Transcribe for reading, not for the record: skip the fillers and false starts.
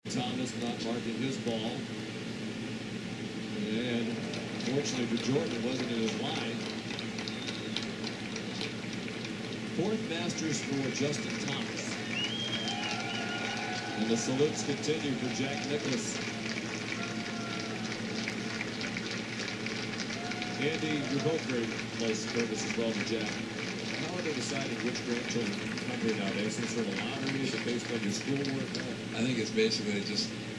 Thomas not marking his ball. And fortunately for Jordan, it wasn't in his line. Fourth Masters for Justin Thomas. And the salutes continue for Jack Nicklaus. Andy, you're both very close service as well to Jack. How are they deciding which grandchildren come here nowadays? Some sort of lottery? Is it based on your schoolwork? I think it's basically just